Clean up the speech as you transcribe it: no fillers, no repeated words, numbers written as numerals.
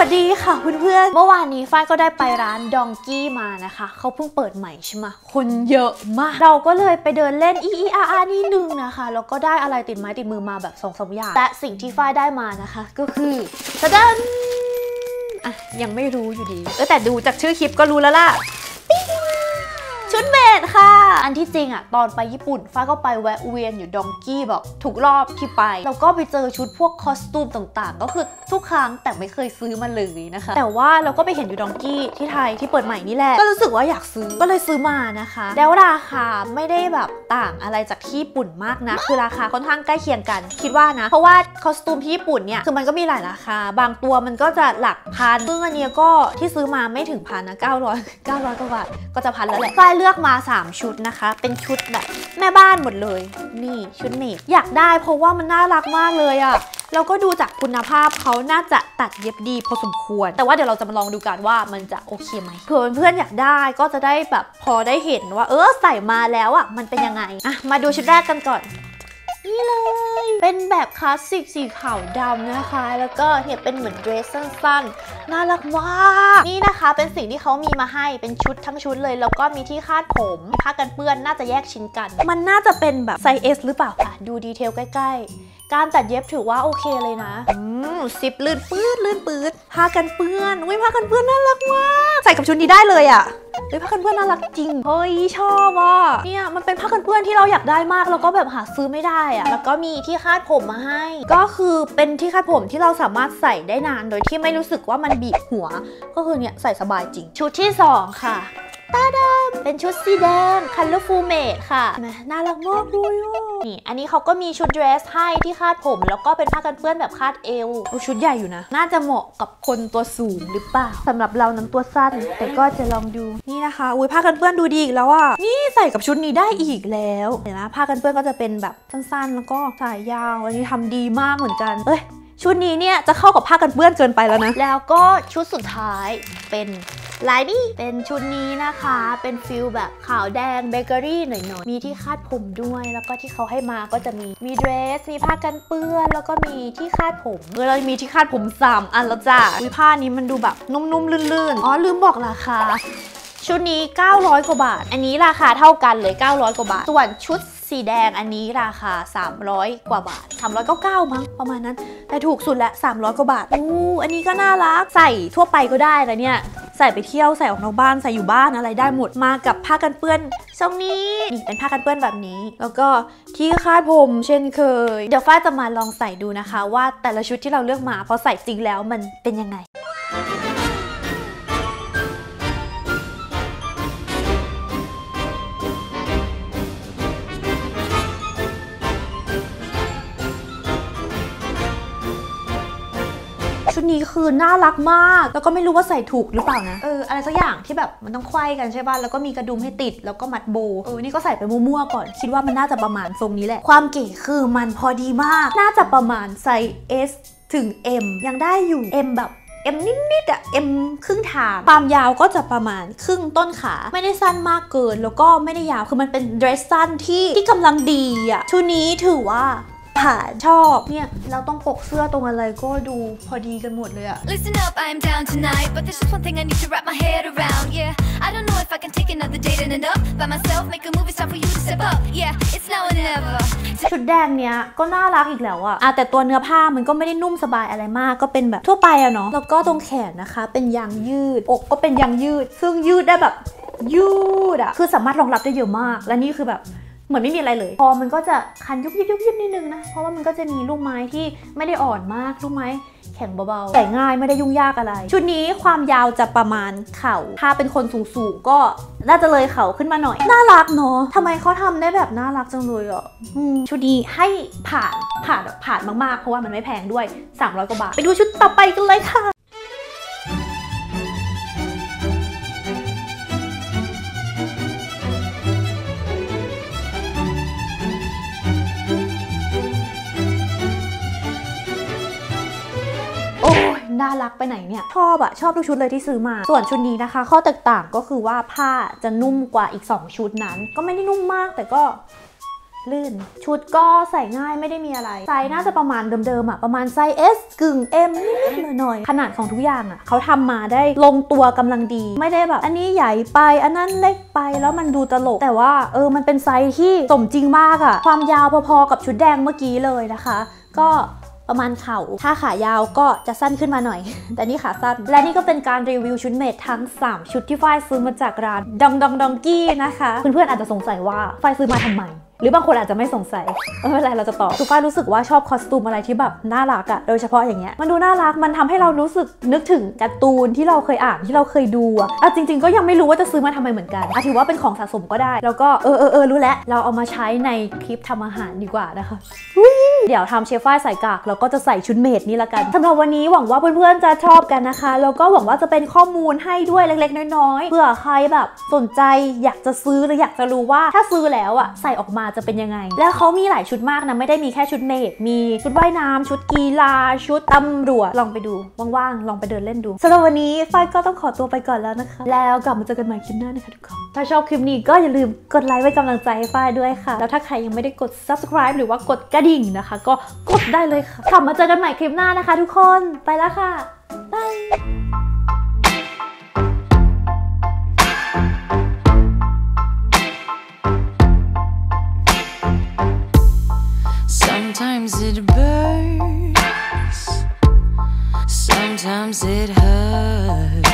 วัสดีค่ะเพื่อนๆเมื่อวานนี้ฝ้ายก็ได้ไปร้านดองกี้มานะคะเขาเพิ่งเปิดใหม่ใช่ไหมคนเยอะมากเราก็เลยไปเดินเล่นนิดนึงนะคะแล้วก็ได้อะไรติดไม้ติดมือมาแบบ2-3 อย่างแต่สิ่งที่ฝ้ายได้มานะคะก็คือตะดันยังไม่รู้อยู่ดีแต่ดูจากชื่อคลิปก็รู้แล้วล่ะชุดเมดค่ะอันที่จริงอะตอนไปญี่ปุ่นฟ้าก็ไปแวะเวียนอยู่ดองกี้แบบทุกรอบที่ไปแล้วก็ไปเจอชุดพวกคอสตูมต่างๆก็คือทุกครั้งแต่ไม่เคยซื้อมาเลยนะคะแต่ว่าเราก็ไปเห็นอยู่ดองกี้ที่ไทยที่เปิดใหม่นี่แหละก็รู้สึกว่าอยากซื้อก็เลยซื้อมานะคะแล้วราคาไม่ได้แบบต่างอะไรจากที่ญี่ปุ่นมากนะคือราคาค่อนข้างใกล้เคียงกันคิดว่านะเพราะว่าคอสตูมที่ญี่ปุ่นเนี่ยคือมันก็มีหลายราคาบางตัวมันก็จะหลักพันซึ่งอันนี้ก็ที่ซื้อมาไม่ถึงพันนะ900กว่าบาทก็จะพันแล้วแหละเลือกมา3ชุดนะคะเป็นชุดแบบแม่บ้านหมดเลยนี่ชุดเมดอยากได้เพราะว่ามันน่ารักมากเลยอะแล้วก็ดูจากคุณภาพเขาน่าจะตัดเย็บดีพอสมควรแต่ว่าเดี๋ยวเราจะมาลองดูกันว่ามันจะโอเคไหมเผื่อเพื่อนๆอยากได้ก็จะได้แบบพอได้เห็นว่าใส่มาแล้วอะมันเป็นยังไงมาดูชุดแรกกันก่อนนี่เลยเป็นแบบคลาสสิกสีขาวดำนะคะแล้วก็เนี่ยเป็นเหมือนเดรสสั้นๆน่ารักมากนี่นะคะเป็นสิ่งที่เขามีมาให้เป็นชุดทั้งชุดเลยแล้วก็มีที่คาดผมมีผ้ากันเปื้อนน่าจะแยกชิ้นกันมันน่าจะเป็นแบบไซส์ S หรือเปล่าค่ะดูดีเทลใกล้ๆการตัดเย็บถือว่าโอเคเลยนะซิปลื่นปื๊ดผ้ากันเปื้อนผ้ากันเปื้อนน่ารักมากใส่กับชุดนี้ได้เลยอ่ะผ้ากันเปื้อนน่ารักจริงเฮ้ยชอบอ่ะเนี่ยมันเป็นผ้ากันเปื้อนที่เราอยากได้มากแล้วก็แบบหาซื้อไม่ได้อ่ะแล้วก็มีที่คาดผมมาให้ก็คือเป็นที่คาดผมที่เราสามารถใส่ได้นานโดยที่ไม่รู้สึกว่ามันบีบหัวก็คือเนี่ยใส่สบายจริงชุดที่2ค่ะตาดำเป็นชุดสีแดง Colorful Made ค่ะน่ารักมากเลยนี่อันนี้เขาก็มีชุดเดรสให้ที่คาดผมแล้วก็เป็นผ้ากันเปื้อนแบบคาดเอวชุดใหญ่อยู่นะน่าจะเหมาะกับคนตัวสูงหรือเปล่าสำหรับเรานั้นตัวสั้นแต่ก็จะลองดูนี่นะคะผ้ากันเปื้อนดูดีอีกแล้วอ่ะนี่ใส่กับชุดนี้ได้อีกแล้วเห็นไหมผ้ากันเปื้อนก็จะเป็นแบบสั้นๆแล้วก็สายยาวอันนี้ทำดีมากเหมือนกันชุดนี้เนี่ยจะเข้ากับผ้ากันเปื้อนเกินไปแล้วนะแล้วก็ชุดสุดท้ายเป็นลายนี่เป็นชุดนี้นะคะเป็นฟิลแบบขาวแดงเบเกอรี่หน่อยๆมีที่คาดผมด้วยแล้วก็ที่เขาให้มาก็จะมีเดรสมีผ้ากันเปื้อนแล้วก็มีที่คาดผมเรามีที่คาดผม3 อันแล้วจ้ะผ้านี้มันดูแบบนุ่มๆลื่นๆลืมบอกราคาชุดนี้900 กว่าบาทอันนี้ราคาเท่ากันเลย900 กว่าบาทส่วนชุดสีแดงอันนี้ราคา300 กว่าบาท399มั้งประมาณนั้นแต่ถูกสุดละ300 กว่าบาทอันนี้ก็น่ารักใส่ทั่วไปก็ได้นะเนี่ยใส่ไปเที่ยวใส่ออกนอกบ้านใส่อยู่บ้านอะไรได้หมดมากับผ้ากันเปื้อนทรงนี้นี่เป็นผ้ากันเปื้อนแบบนี้แล้วก็ที่คาดผมเช่นเคยเดี๋ยวฝ้ายจะมาลองใส่ดูนะคะว่าแต่ละชุดที่เราเลือกมาพอใส่จริงแล้วมันเป็นยังไงชุดนี้คือน่ารักมากแล้วก็ไม่รู้ว่าใส่ถูกหรือเปล่านะอะไรสักอย่างที่แบบมันต้องไขว้กันใช่ป่ะแล้วก็มีกระดุมให้ติดแล้วก็มัดโบนี่ก็ใส่ไปมั่วๆก่อนคิดว่ามันน่าจะประมาณทรงนี้แหละความเก๋คือมันพอดีมากน่าจะประมาณไซส์ S ถึง M ยังได้อยู่ M แบบM นิดๆM ครึ่งทางความยาวก็จะประมาณครึ่งต้นขาไม่ได้สั้นมากเกินแล้วก็ไม่ได้ยาวคือมันเป็นเดรสสั้นที่กำลังดีชุดนี้ถือว่าผ่านชอบเนี่ยเราต้องปกเสื้อตรงอะไรก็ดูพอดีกันหมดเลยอะ Listen up, I'm down tonight, but there's just one thing I need to wrap my head around. Yeah, I don't know if I can take another date and end up by myself. Make a move, it's time for you to step up. Yeah, it's now or never. ชุดแดงเนี้ยก็น่ารักอีกแล้วอะแต่ตัวเนื้อผ้ามันก็ไม่ได้นุ่มสบายอะไรมากก็เป็นแบบทั่วไปอะเนาะแล้วก็ตรงแขนนะคะเป็นยางยืดอกก็เป็นยางยืดซึ่งยืดได้แบบยืดอะคือสามารถรองรับได้เยอะมากและนี่คือแบบเหมือนไม่มีอะไรเลยพอมันก็จะคันยุบนิดนึงนะเพราะว่ามันก็จะมีลูกไม้ที่ไม่ได้อ่อนมากลูกไม้แข็งเบาๆแต่ง่ายไม่ได้ยุ่งยากอะไรชุดนี้ความยาวจะประมาณเข่าถ้าเป็นคนสูงก็น่าจะเลยเข่าขึ้นมาหน่อยน่ารักเนาะทำไมเขาทำได้แบบน่ารักจังเลยชุดนี้ให้ผ่านมากๆเพราะว่ามันไม่แพงด้วย300 กว่าบาทไปดูชุดต่อไปกันเลยค่ะน่ารักไปไหนเนี่ยชอบทุกชุดเลยที่ซื้อมาส่วนชุดนี้นะคะข้อแตกต่างก็คือว่าผ้าจะนุ่มกว่าอีก2 ชุดนั้นก็ไม่ได้นุ่มมากแต่ก็ลื่นชุดก็ใส่ง่ายไม่ได้มีอะไรไซส์น่าจะประมาณเดิมๆอ่ะประมาณไซส์ S กึ่ง M นิดๆหน่อยๆขนาดของทุกอย่างอ่ะเขาทำมาได้ลงตัวกำลังดีไม่ได้แบบอันนี้ใหญ่ไปอันนั้นเล็กไปแล้วมันดูตลกแต่ว่ามันเป็นไซส์ที่สมจริงมากอ่ะความยาวพอๆกับชุดแดงเมื่อกี้เลยนะคะก็ประมาณเข่าถ้าขายาวก็จะสั้นขึ้นมาหน่อย แต่นี่ขาสั้นและนี่ก็เป็นการรีวิวชุดเมททั้ง3ชุดที่ฝ้ายซื้อมาจากร้านดองกี้นะคะเพื่อนๆอาจจะสงสัยว่าฝ้ายซื้อมาทำไมหรือบางคนอาจจะไม่สงสัยไม่เป็นไรเราจะตอบคือฝ้ายรู้สึกว่าชอบคอสตูมอะไรที่แบบน่ารักอะโดยเฉพาะอย่างเงี้ยมันดูน่ารักมันทำให้เรารู้สึกนึกถึงการ์ตูนที่เราเคยอ่านที่เราเคยดูอะจริงๆก็ยังไม่รู้ว่าจะซื้อมาทำไมเหมือนกันถือว่าเป็นของสะสมก็ได้แล้วก็รู้แล้วเราเอามาใช้ในคลิปทำอาหารดีกว่านะคะเดี๋ยวทำเชฟฝ้ายใส่กากแล้วก็จะใส่ชุดเมทนี่ละกันสำหรับวันนี้หวังว่าเพื่อนๆจะชอบกันนะคะแล้วก็หวังว่าจะเป็นข้อมูลให้ด้วยเล็กๆน้อยๆเผื่อใครแบบสนใจอยากจะซื้อหรืออยากจะรู้ว่าถ้าซื้อแล้วอะใส่ออกมาจะเป็นยังไงแล้วเขามีหลายชุดมากนะไม่ได้มีแค่ชุดเมทมีชุดว่ายน้ำชุดกีฬาชุดตำรวจลองไปดูว่างๆลองไปเดินเล่นดูสำหรับวันนี้ฝ้ายก็ต้องขอตัวไปก่อนแล้วนะคะแล้วกลับมาเจอกันใหม่คลิปหน้านะคะทุกคนถ้าชอบคลิปนี้ก็อย่าลืมกดไลค์ไว้กำลังใจให้ฝ้ายด้วยค่ะแล้วถ้าใครยังไม่ได้กด subscribe หรือว่ากดกระดิ่งนะคะก็กดได้เลยค่ะกลับมาเจอกันใหม่คลิปหน้านะคะทุกคนไปแล้วค่ะบาย Sometimes it burns, sometimes it hurts.